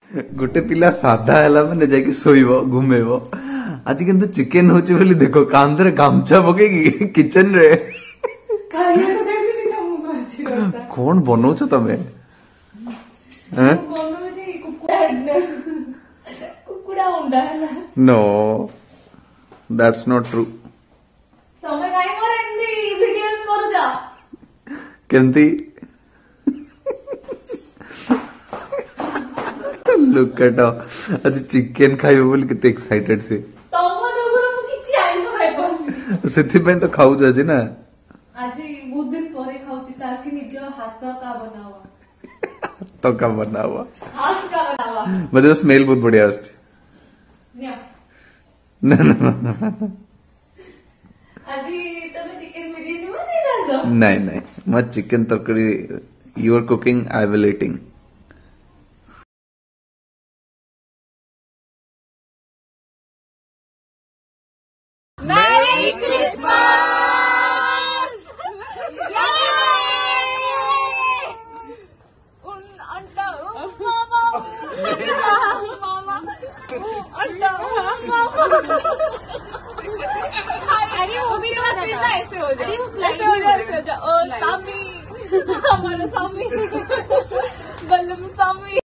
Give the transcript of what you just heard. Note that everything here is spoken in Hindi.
गोटे पिला साधा है मैंने जाके शोब घुमेब आज किंतु चिकेन होची बोली देखो कांधरे गामछा पकेगी किचन रे कौन बनौछ तमे नो दैट्स नॉट ट्रू केमती लुक एट आज चिकेन खाइबो बोली केते एक्साइटेड से सेथि पे तो खाऊ जाजी ना आज बहुत दिन परे खाउची ताकि निज हाथ का बनावा तो का बनावा हाथ का बनावा मतलब स्मेल बहुत बढ़िया आछे ना आज तमे चिकन बिरयानी बनै दादो नहीं मैं चिकन तरकारी you are cooking I will eating Merry Christmas! अरे वो भी ऐसे हो जाए। ओ सामी, हमारा सामी, बल्लम सामी।